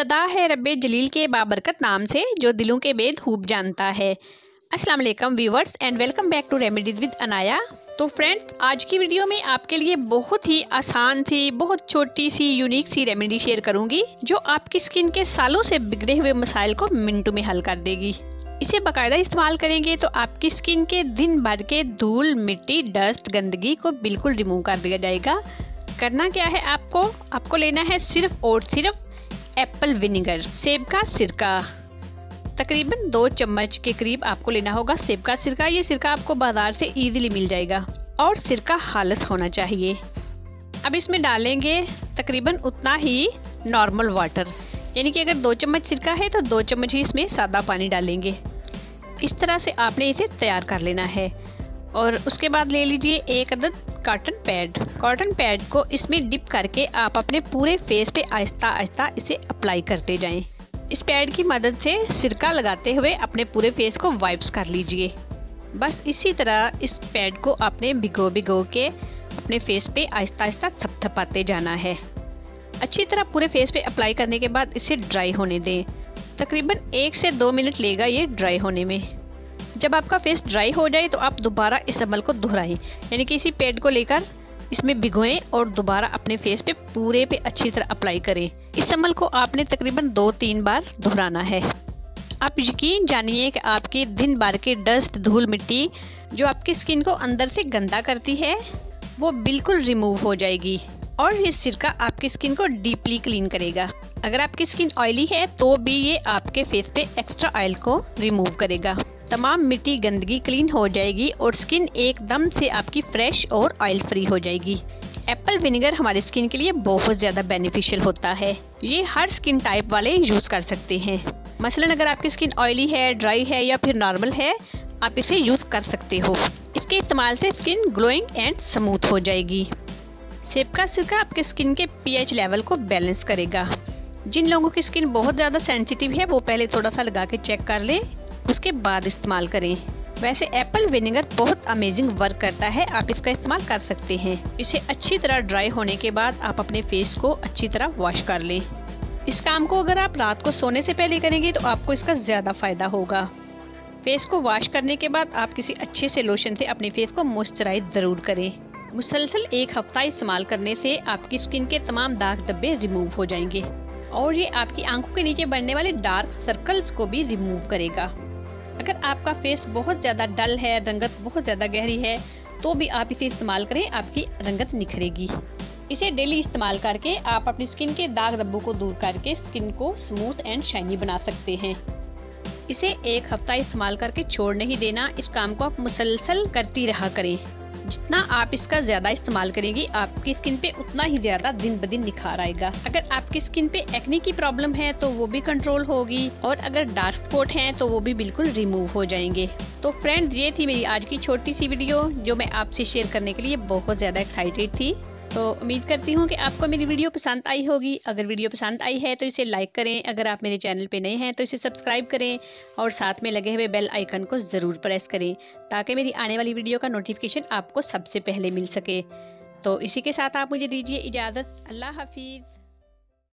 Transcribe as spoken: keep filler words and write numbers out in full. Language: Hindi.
इब्तदा है रब्बे जलील के बाबरकत नाम से जो दिलों के भेद खूब जानता है। अस्सलाम वालेकुम viewers and welcome back to remedies with Anaya. तो फ्रेंड्स, आज की वीडियो में आपके लिए बहुत ही आसान सी, बहुत छोटी सी, यूनिक सी रेमेडी शेयर करूंगी जो आपकी स्किन के सालों से बिगड़े हुए मसाइल को मिनटों में हल कर देगी। इसे बाकायदा इस्तेमाल करेंगे तो आपकी स्किन के दिन भर के धूल, मिट्टी, डस्ट, गंदगी को बिल्कुल रिमूव कर दिया जाएगा। करना क्या है, आपको आपको लेना है सिर्फ और सिर्फ एप्पल विनेगर, सेब का सिरका। तकरीबन दो चम्मच के करीब आपको लेना होगा सेब का सिरका। ये सिरका आपको बाजार से इजीली मिल जाएगा और सिरका खालिस होना चाहिए। अब इसमें डालेंगे तकरीबन उतना ही नॉर्मल वाटर, यानी कि अगर दो चम्मच सिरका है तो दो चम्मच ही इसमें सादा पानी डालेंगे। इस तरह से आपने इसे तैयार कर लेना है। और उसके बाद ले लीजिए एक अदद कॉटन पैड। कॉटन पैड को इसमें डिप करके आप अपने पूरे फेस पे आहिस्ता आहिस्ता इसे अप्लाई करते जाएं। इस पैड की मदद से सिरका लगाते हुए अपने पूरे फेस को वाइप्स कर लीजिए। बस इसी तरह इस पैड को आपने भिगो भिगो के अपने फेस पे आहिस्ता आहिस्ता थपथपाते जाना है। अच्छी तरह पूरे फेस पे अप्लाई करने के बाद इसे ड्राई होने दें। तकरीबन एक से दो मिनट लेगा ये ड्राई होने में। जब आपका फेस ड्राई हो जाए तो आप दोबारा इस अमल को दोहराएं, यानी कि इसी पैड को लेकर इसमें भिगोएं और दोबारा अपने फेस पे पूरे पे अच्छी तरह अप्लाई करें। इस अमल को आपने तकरीबन दो तीन बार दोहराना है। आप यकीन जानिए कि आपकी दिन भर के डस्ट, धूल, मिट्टी जो आपकी स्किन को अंदर से गंदा करती है वो बिल्कुल रिमूव हो जाएगी और ये सिरका आपकी स्किन को डीपली क्लीन करेगा। अगर आपकी स्किन ऑयली है तो भी ये आपके फेस पे एक्स्ट्रा ऑयल को रिमूव करेगा। तमाम मिट्टी, गंदगी क्लीन हो जाएगी और स्किन एकदम से आपकी फ्रेश और ऑयल फ्री हो जाएगी। एप्पल विनेगर हमारी स्किन के लिए बहुत ज़्यादा बेनिफिशियल होता है। ये हर स्किन टाइप वाले यूज़ कर सकते हैं। मसलन अगर आपकी स्किन ऑयली है, ड्राई है या फिर नॉर्मल है, आप इसे यूज़ कर सकते हो। इसके इस्तेमाल से स्किन ग्लोइंग एंड स्मूथ हो जाएगी। सेब का सिरका आपके स्किन के पीएच लेवल को बैलेंस करेगा। जिन लोगों की स्किन बहुत ज़्यादा सेंसिटिव है वो पहले थोड़ा सा लगा के चेक कर लें, उसके बाद इस्तेमाल करें। वैसे एप्पल विनेगर बहुत अमेजिंग वर्क करता है, आप इसका इस्तेमाल कर सकते हैं। इसे अच्छी तरह ड्राई होने के बाद आप अपने फेस को अच्छी तरह वॉश कर लें। इस काम को अगर आप रात को सोने से पहले करेंगे तो आपको इसका ज़्यादा फ़ायदा होगा। फेस को वॉश करने के बाद आप किसी अच्छे से लोशन से अपने फेस को मॉइस्चराइज ज़रूर करें। मुसलसल एक हफ्ता इस्तेमाल करने से आपकी स्किन के तमाम दाग धब्बे रिमूव हो जाएंगे और ये आपकी आंखों के नीचे बनने वाले डार्क सर्कल्स को भी रिमूव करेगा। अगर आपका फेस बहुत ज़्यादा डल है, रंगत बहुत ज़्यादा गहरी है, तो भी आप इसे इस्तेमाल करें, आपकी रंगत निखरेगी। इसे डेली इस्तेमाल करके आप अपनी स्किन के दाग धब्बों को दूर करके स्किन को स्मूथ एंड शाइनी बना सकते हैं। इसे एक हफ्ता इस्तेमाल करके छोड़ नहीं देना। इस काम को आप मुसलसल करती रहा करें। जितना आप इसका ज़्यादा इस्तेमाल करेंगी आपकी स्किन पे उतना ही ज़्यादा दिन ब दिन निखार आएगा। अगर आपकी स्किन पे एक्ने की प्रॉब्लम है तो वो भी कंट्रोल होगी और अगर डार्क स्पॉट हैं तो वो भी बिल्कुल रिमूव हो जाएंगे। तो फ्रेंड्स, ये थी मेरी आज की छोटी सी वीडियो जो मैं आपसे शेयर करने के लिए बहुत ज़्यादा एक्साइटेड थी। तो उम्मीद करती हूँ कि आपको मेरी वीडियो पसंद आई होगी। अगर वीडियो पसंद आई है तो इसे लाइक करें। अगर आप मेरे चैनल पे नए हैं तो इसे सब्सक्राइब करें और साथ में लगे हुए बेल आइकन को ज़रूर प्रेस करें ताकि मेरी आने वाली वीडियो का नोटिफिकेशन आपको सबसे पहले मिल सके। तो इसी के साथ आप मुझे दीजिए इजाज़त। अल्लाह हाफिज़।